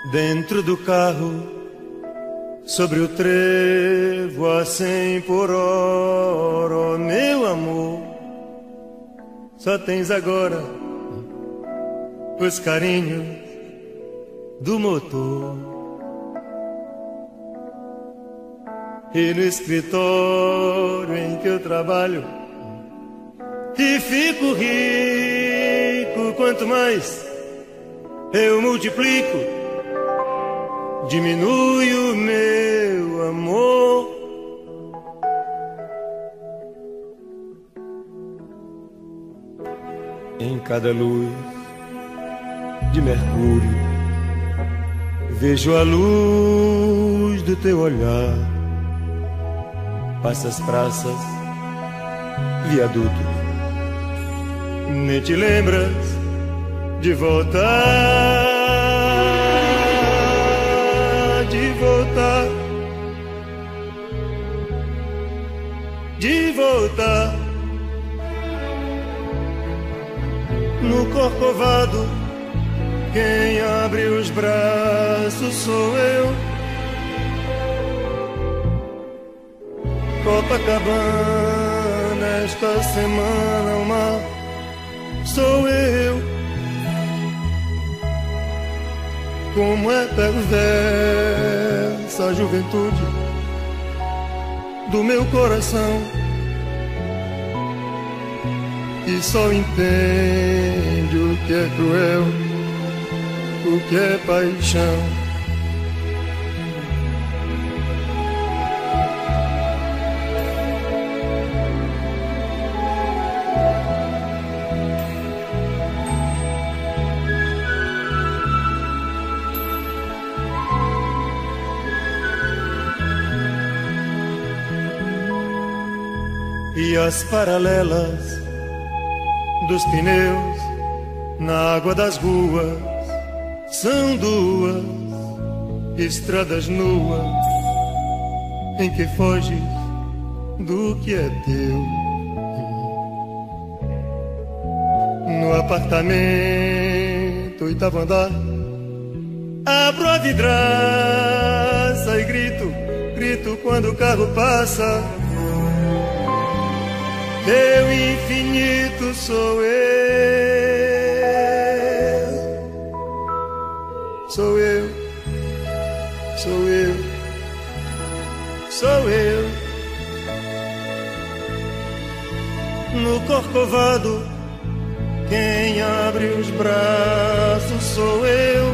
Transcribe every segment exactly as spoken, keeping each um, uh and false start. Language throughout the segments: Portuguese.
Dentro do carro, sobre o trevo a cem por hora, oh, meu amor, só tens agora os carinhos do motor. E no escritório em que eu trabalho e fico rico, quanto mais eu multiplico, diminui o meu amor. Em cada luz de Mercúrio vejo a luz do teu olhar. Passas praças, viadutos, nem te lembras de voltar, de voltar, de voltar. No Corcovado, quem abre os braços sou eu. Copacabana, esta semana o mar sou eu. Como é perversa a juventude do meu coração, e só entende o que é cruel, o que é paixão. E as paralelas dos pneus na água das ruas são duas estradas nuas em que foges do que é teu. No apartamento, oitavo andar, abro a vidraça e grito, grito quando o carro passa. Teu infinito sou eu, sou eu, sou eu, sou eu. No Corcovado, quem abre os braços sou eu.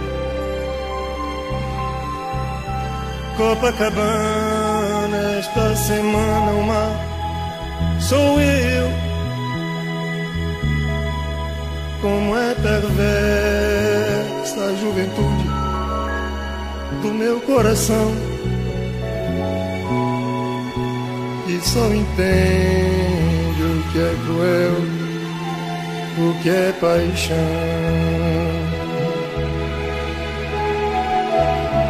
Copacabana, esta semana o mar sou eu. Como é perversa a juventude do meu coração, e só entende o que é cruel, o que é paixão.